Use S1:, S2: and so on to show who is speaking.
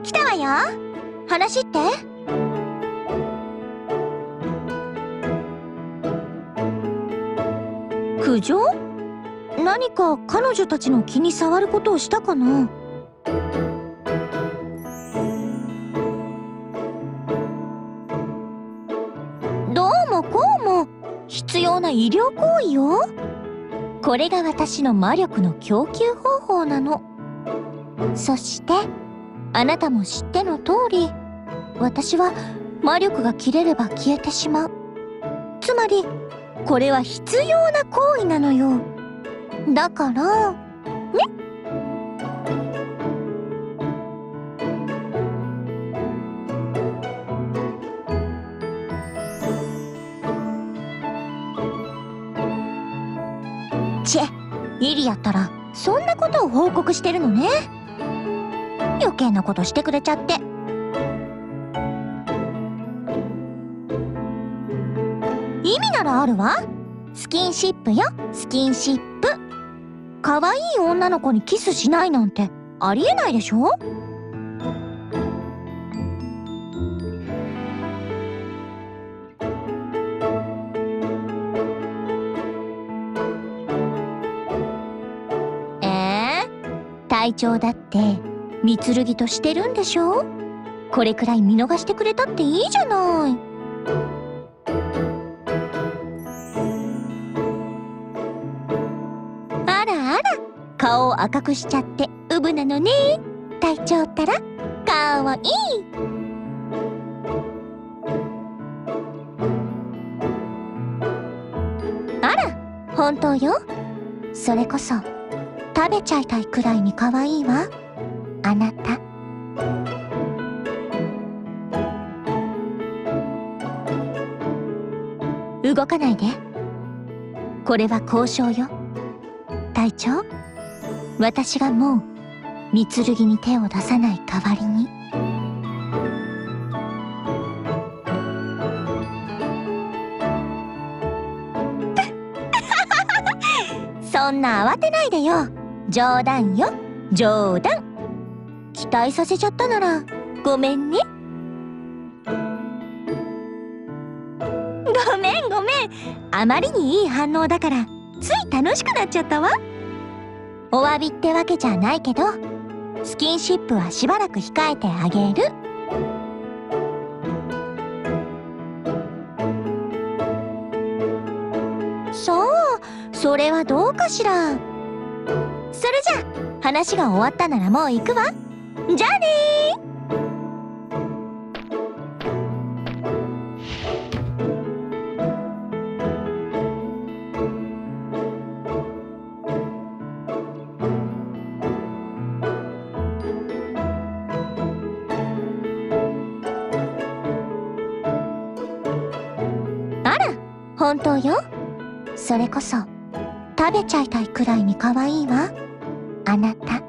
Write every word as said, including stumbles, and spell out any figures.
S1: 来たわよ。話って？苦情？何か彼女たちの気に障ることをしたかな？どうもこうも必要な医療行為よ。これが私の魔力の供給方法なの。そしてあなたも知っての通り、私は魔力が切れれば消えてしまう。つまりこれは必要な行為なのよ。だからね。チェ、イリやったらそんなことを報告してるのね。余計なことしてくれちゃって。意味ならあるわ。スキンシップよ、スキンシップ。可愛い女の子にキスしないなんてありえないでしょ。えー、隊長だって御剣としてるんでしょ。これくらい見逃してくれたっていいじゃない。あらあら、顔を赤くしちゃってウブなのね。隊長ったらかわいい。あら、本当よ。それこそ食べちゃいたいくらいに可愛いわ、あなた。動かないで。これは交渉よ。隊長、私がもう御剣に手を出さない代わりに。そんな慌てないでよ。冗談よ、冗談。期待させちゃったならごめんね。ごめんごめん。あまりにいい反応だからつい楽しくなっちゃったわ。お詫びってわけじゃないけど、スキンシップはしばらく控えてあげる。そう、それはどうかしら。それじゃあ話が終わったならもう行くわ。じゃあねー。あら、本当よ。それこそ食べちゃいたいくらいに可愛いわ、あなた。